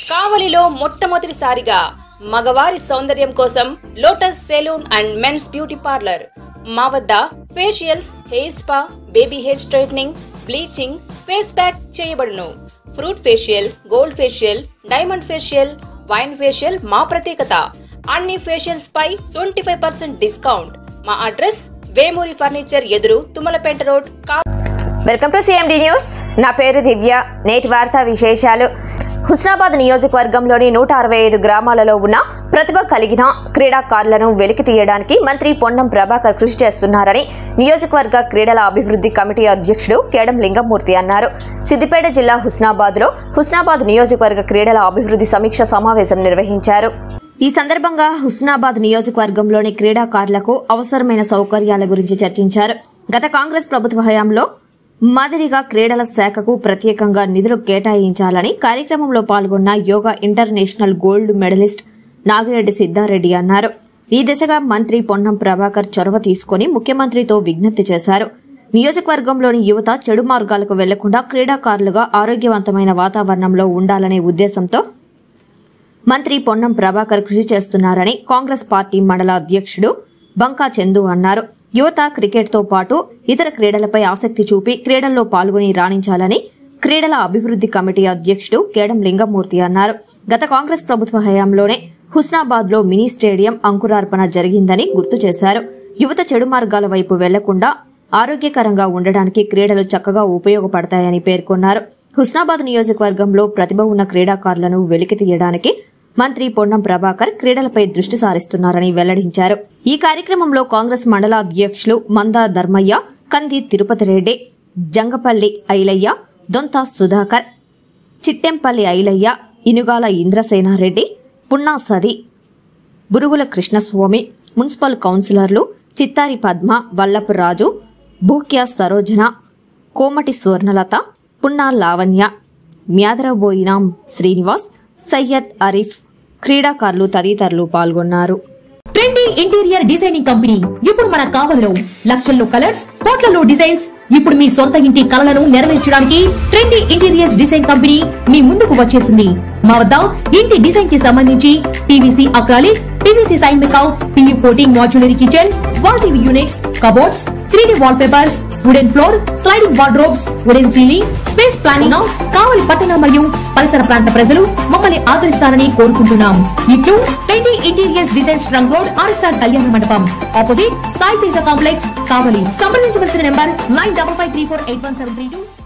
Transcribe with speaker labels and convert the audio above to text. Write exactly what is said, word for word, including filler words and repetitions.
Speaker 1: కావలిలో మొట్టమొదటిసారిగా మగవారి సౌందర్యం కోసం lotus salon and mens beauty parlour. మా వద్ద facials, hair spa, baby hair straightening, bleaching, face pack చేయబడును. Fruit facial, gold facial, diamond facial, wine facial మా ప్రత్యేకత. అన్ని ఫేషియల్స్ పై ట్వంటీ ఫైవ్ పర్సెంట్ డిస్కౌంట్. మా అడ్రస్ వేమూరి ఫర్నిచర్ ఎదురు, Tummalapeta road.
Speaker 2: Welcome to CMD news. నా పేరు దివ్య. నేటి వార్తా విశేషాలు. హుస్నాబాద్ నియోజకవర్గంలోని నూట అరవై ఐదు గ్రామాలలో ఉన్న ప్రతిభ కలిగిన క్రీడాకారులను వెలికి తీయడానికి మంత్రి పొన్నం ప్రభాకర్ కృషి చేస్తున్నారని నియోజకవర్గ క్రీడల అభివృద్ధి కమిటీ అధ్యక్షుడు కేడం లింగమూర్తి అన్నారు. సిద్దిపేట జిల్లా హుస్నాబాద్ లో హుస్నాబాద్ నియోజకవర్గ క్రీడల అభివృద్ధి సమీక్ష సమావేశం నిర్వహించారు. ఈ సందర్భంగా హుస్నాబాద్ నియోజకవర్గంలోని క్రీడాకారులకు అవసరమైన సౌకర్యాల గురించి చర్చించారు. గత కాంగ్రెస్ ప్రభుత్వ హయాంలో మాదిరిగా క్రీడల శాఖకు ప్రత్యేకంగా నిధులు కేటాయించాలని కార్యక్రమంలో పాల్గొన్న yoga international gold medalist Nagireddy Siddhareddy అన్నారు. ఈ దిశగా మంత్రి పొన్నం ప్రభాకర్ చొరవ తీసుకుని ముఖ్యమంత్రితో విజ్ఞప్తి చేశారు. నియోజకవర్గంలోని యువత చెడు మార్గాలకు వెళ్లకుండా క్రీడాకారులుగా ఆరోగ్యవంతమైన వాతావరణంలో ఉండాలనే ఉద్దేశంతో మంత్రి పొన్నం ప్రభాకర్ కృషి చేస్తున్నారని కాంగ్రెస్ పార్టీ మండల అధ్యక్షుడు బంకా చందు అన్నారు. యువత క్రికెట్తో పాటు ఇతర క్రీడలపై ఆసక్తి చూపి క్రీడల్లో పాల్గొని రాణించాలని క్రీడల అభివృద్ధి కమిటీ అధ్యక్షుడు కేడం లింగమూర్తి అన్నారు. గత కాంగ్రెస్ ప్రభుత్వ హయాంలోనే హుస్నాబాద్ లో మినీ స్టేడియం అంకురార్పణ జరిగిందని గుర్తు చేశారు. యువత చెడు మార్గాల వైపు వెళ్లకుండా ఆరోగ్యకరంగా ఉండడానికి క్రీడలు చక్కగా ఉపయోగపడతాయని పేర్కొన్నారు. హుస్నాబాద్ నియోజకవర్గంలో ప్రతిభ ఉన్న క్రీడాకారులను వెలికి తీయడానికి మంత్రి పొన్నం ప్రభాకర్ క్రీడలపై దృష్టి సారిస్తున్నారని వెల్లడించారు. ఈ కార్యక్రమంలో కాంగ్రెస్ మండల అధ్యక్షులు మందా ధర్మయ్య, కంది తిరుపతి రెడ్డి, జంగపల్లి ఐలయ్య, దొంత సుధాకర్, చిట్టెంపల్లి ఐలయ్య, ఇనుగాల ఇంద్రసేనారెడ్డి, పున్నా సది, బురుగుల కృష్ణస్వామి, మున్సిపల్ కౌన్సిలర్లు చిత్తారి పద్మ, వల్లపు రాజు, భూక్యా సరోజన, కోమటి స్వర్ణలత, పున్నా లావణ్య, మ్యాదరబోయిన శ్రీనివాస్, సయ్యద్ అరీఫ్, క్రీడాకారులు తదితరులు పాల్గొన్నారు.
Speaker 3: ట్రెండీ ఇంటీరియర్ డిజైనింగ్ కంపెనీ ఇప్పుడు మన కావలిలో లక్షల్లో కలర్స్, కోట్లలో డిజైన్స్. ఇప్పుడు మీ సొంత ఇంటి కలలను నెరవేర్చడానికి ట్రెండీ ఇంటీరియర్స్ డిజైన్ కంపెనీ మీ ముందుకు వచ్చేసింది. మా వద్ద ఇంటి డిజైన్ కి సంబంధించి PVC acrylic, PVC sign makeout, PU coating, modular kitchen, wall TV units, cupboards, three D wall papers, wooden floor, sliding wardrobes, wooden ceiling, space planning. Kavali పట్టణ మరియు పరిసర ప్రాంత ప్రజలు మమ్మల్ని ఆదరిస్తారని కోరుకుంటున్నాం. ఇట్లు trendy interiors designs trunk road, RSR Kalyana Mandapam opposite Sai Teja complex, Kavali. సంప్రదించవలసిన number nine double five three four eight one seven three two.